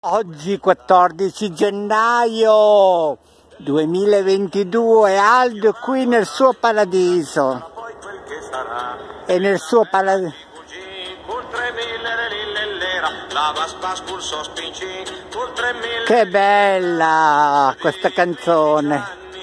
Oggi 14 gennaio 2022, Aldo è qui nel suo paradiso. E nel suo paradiso. Che bella questa canzone.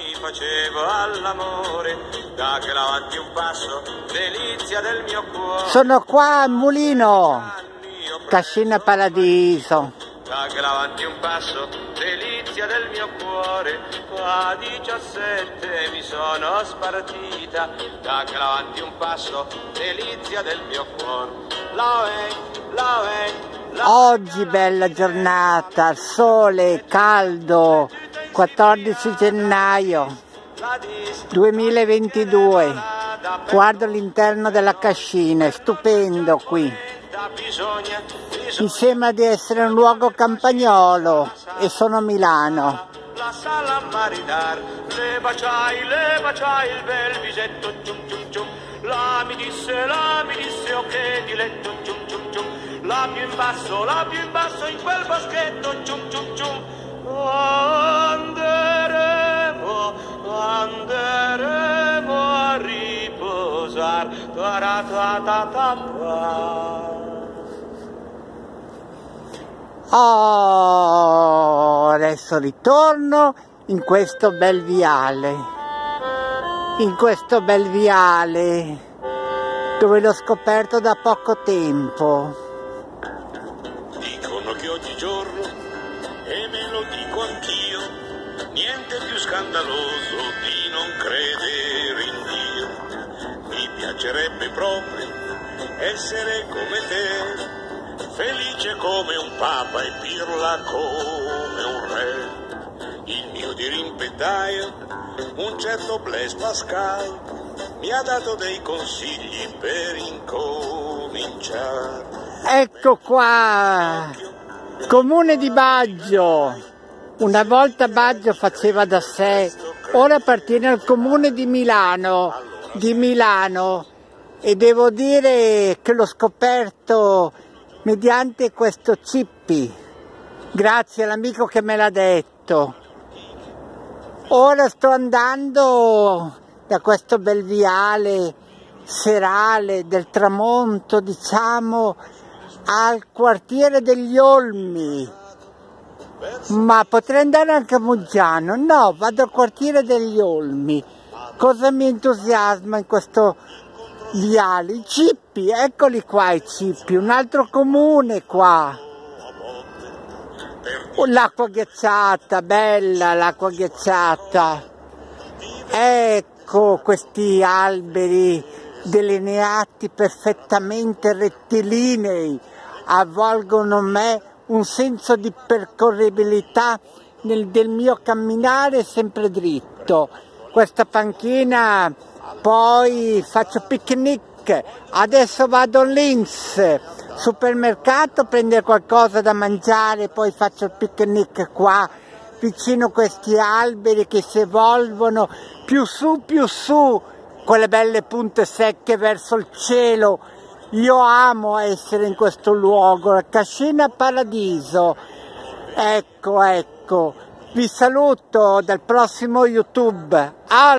Sono qua al mulino, Cascina Paradiso. Avanti un passo, delizia del mio cuore, a 17 mi sono spartita, avanti un passo, delizia del mio cuore. Oggi bella giornata, sole, caldo, 14 gennaio 2022, guardo l'interno della cascina, è stupendo qui. Mi sembra di essere un luogo campagnolo e sono a Milano. La sala a maridar, le baciai il bel visetto, cium cium cium. La mi disse, oh che diletto, cium cium cium. La più in basso in quel boschetto, cium cium cium. Anderemo a riposar, ta ta ta ta ta. Oh, adesso ritorno in questo bel viale, dove l'ho scoperto da poco tempo. Dicono che oggigiorno, e me lo dico anch'io, niente più scandaloso di non credere in Dio. Mi piacerebbe proprio essere come te, felice come un papa e pirla come un re. Il mio dirimpettaio, un certo Blaise Pascal, mi ha dato dei consigli per incominciare. Ecco qua, comune di Baggio. Una volta Baggio faceva da sé, ora appartiene al comune di Milano, e devo dire che l'ho scoperto mediante questo Cippi, grazie all'amico che me l'ha detto. Ora sto andando da questo bel viale serale del tramonto, diciamo, al quartiere degli Olmi, ma potrei andare anche a Muggiano. No, vado al quartiere degli Olmi. Cosa mi entusiasma in questo viale? I Cippi, eccoli qua i Cippi, un altro comune qua. L'acqua ghiacciata, bella l'acqua ghiacciata. Ecco questi alberi delineati perfettamente rettilinei, avvolgono me un senso di percorribilità del mio camminare sempre dritto. Questa panchina, poi faccio picnic, adesso vado all'Inps, supermercato, a prendere qualcosa da mangiare, poi faccio il picnic qua, vicino a questi alberi che si evolvono più su, con le belle punte secche verso il cielo. Io amo essere in questo luogo, la Cascina Paradiso. Ecco, vi saluto dal prossimo YouTube.